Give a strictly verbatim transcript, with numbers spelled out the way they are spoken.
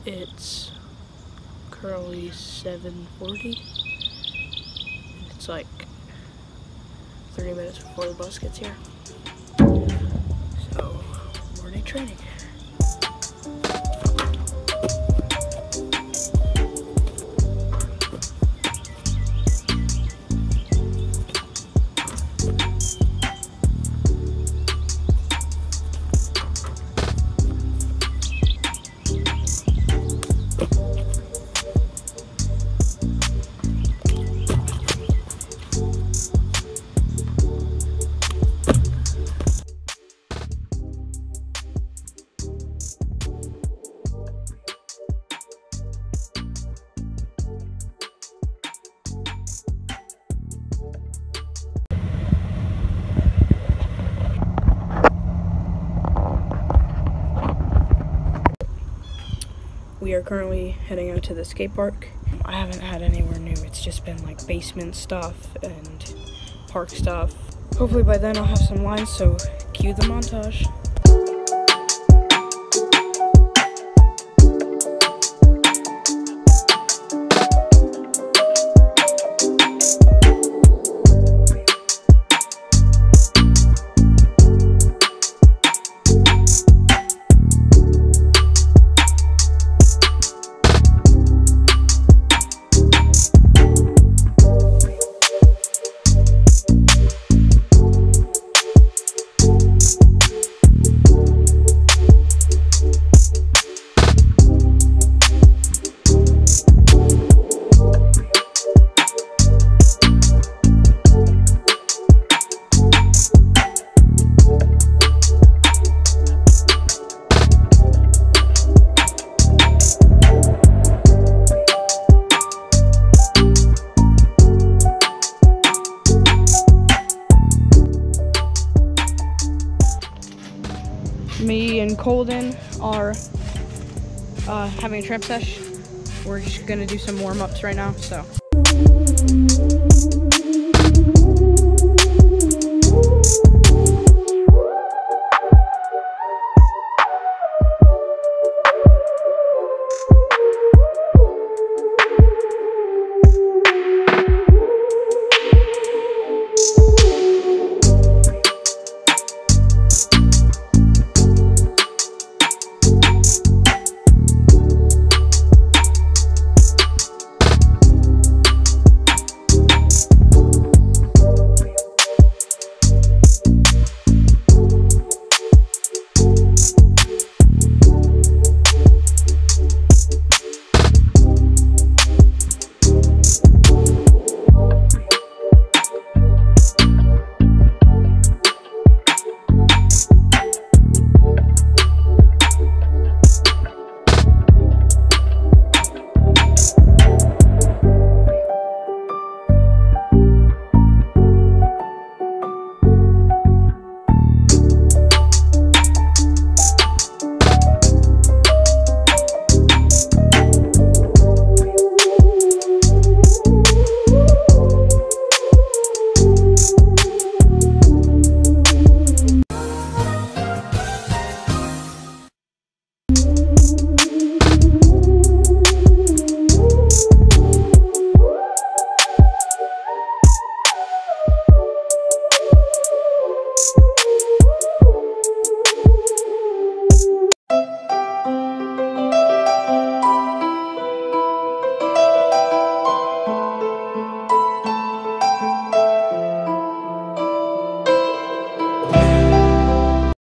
It's currently seven forty. It's like thirty minutes before the bus gets here. So, morning training. We are currently heading out to the skate park. I haven't had anywhere new. It's just been like basement stuff and park stuff. Hopefully by then I'll have some lines, so cue the montage. Me and Colden are uh, having a tramp sesh. We're just gonna do some warm-ups right now, so.